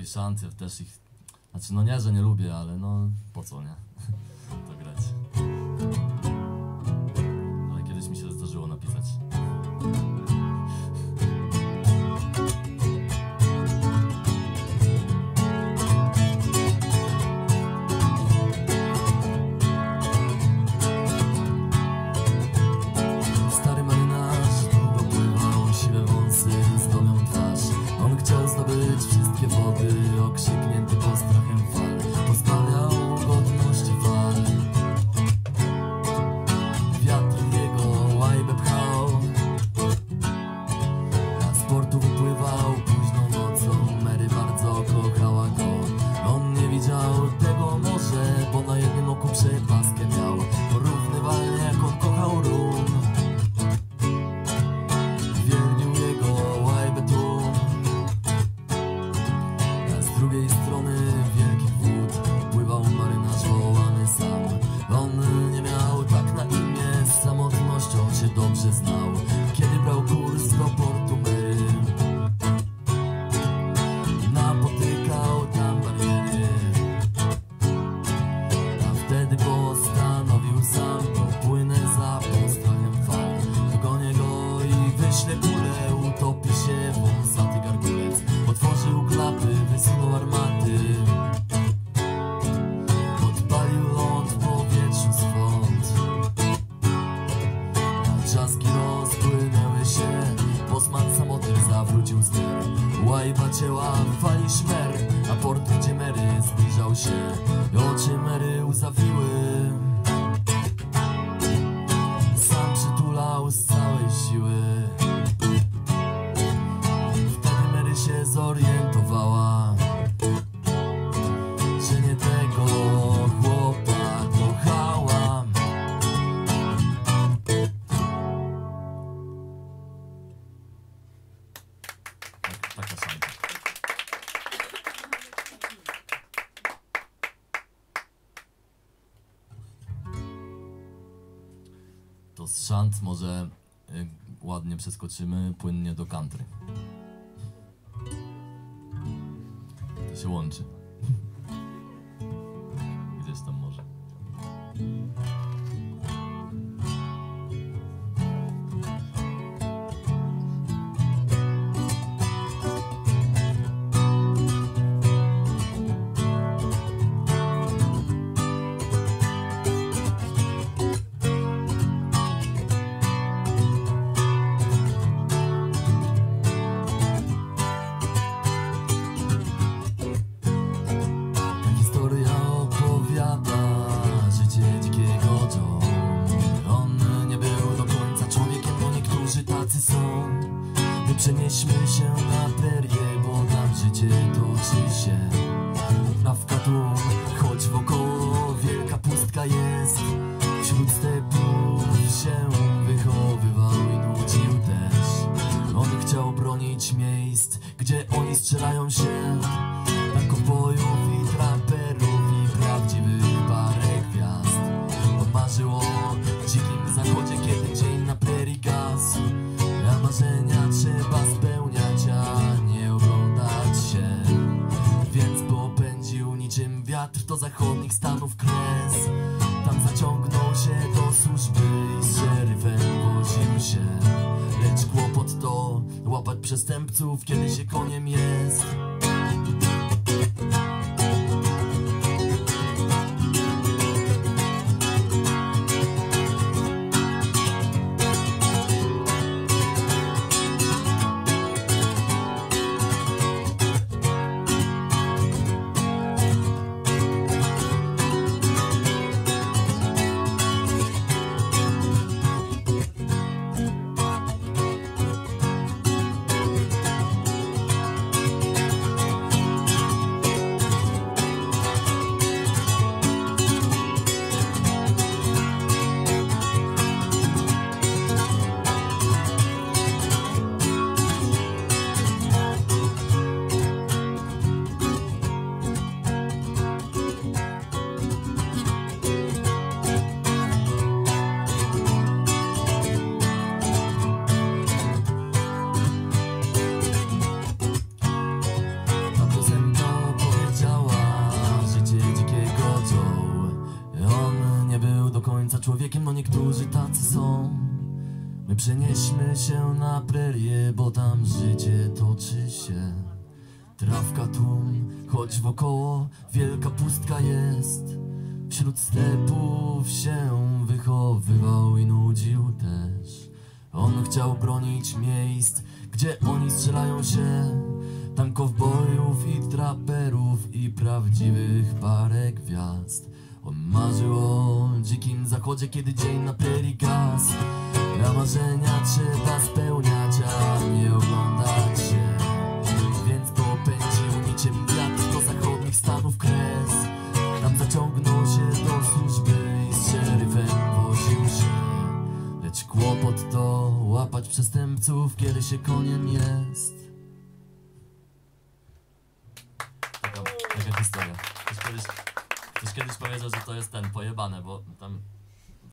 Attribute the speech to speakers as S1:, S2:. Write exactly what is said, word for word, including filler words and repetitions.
S1: i szant, ja też ich... Znaczy, no nie, że nie lubię, ale no po co, nie? To grać. Ale kiedyś mi się zdarzyło napisać.
S2: Stary marynarz długo pływał, siwe wąsy zdobią twarz. On chciał zdobyć wszystkie wody, okrzyknięty postrachem fal. Pozbawiał godności fal. Wiatr jego łajbę pchał, a z portu wypływał późną nocą. Mary bardzo kochała go. On nie widział tego może, bo na jednym oku przepaskę miał. Porównywalnie jak on kochał rum. Wiernił jego łajbę tłum. A z drugiej strony wielkich wód pływał marynarz wołany sam. On nie miał tak na imię, z samotnością się dobrze znał. Kiedy brał kurs do portu Mary, napotykał tam bariery. A wtedy postanowił sam, popłynę za postrachem fal. Dogonię go i wyślę kulę, utopi się wąsaty gargulec. Otworzył klapy, wysunął armaty, podpalił ląd w powietrzu swąd. A trzaski rozpłynęły się, posmak samotny zawrócił ster. Łajba cięła w fali szmer, a port, gdzie Mary zbliżał się. Oczy Mary łzawiły, sam przytulał z całej siły. Wtedy Mary się zorientowała, że nie tego chłopa kochała.
S1: Tak, taka szanta. To z szant może y, ładnie przeskoczymy płynnie do country. To się łączy. Gdzieś tam może.
S2: Historia opowiada życie dzikiego John. On nie był do końca człowiekiem, bo niektórzy tacy są. My przenieśmy się na prerię, bo tam życie toczy się. Nawka tłum, choć wokoło wielka pustka jest. Wśród stepów się wychowywał i nudził też. On chciał bronić miejsc, gdzie oni strzelają się. Dla kowbojów i traperów i prawdziwych parę gwiazd. On marzył o dzikim zachodzie, kiedy dzień na prerii gasł. A marzenia trzeba spełniać, a nie oglądać się. Więc popędził niczym wiatr do zachodnich stanów kres. Tam zaciągnął się do służby i z szeryfem woził się. Lecz kłopot to łapać przestępców, kiedy się koniem jest. człowiekiem, no niektórzy tacy są. My przenieśmy się na prerię, bo tam życie toczy się. Trawka tłum, choć wokoło wielka pustka jest. Wśród stepów się wychowywał i nudził też. On chciał bronić miejsc, gdzie oni strzelają się. Tam kowbojów i traperów i prawdziwych parę gwiazd. On marzył o dzikim zachodzie, kiedy dzień na prerii gasł. Na marzenia trzeba spełniać, a nie oglądać się. Więc popędził niczym wiatr do zachodnich stanów kres. Tam zaciągnął się do służby i z szeryfem woził się. Lecz kłopot to łapać przestępców, kiedy się koniem jest.
S1: Taka, taka historia. Ktoś kiedyś, ktoś kiedyś powiedział, że to jest ten, pojebane, bo tam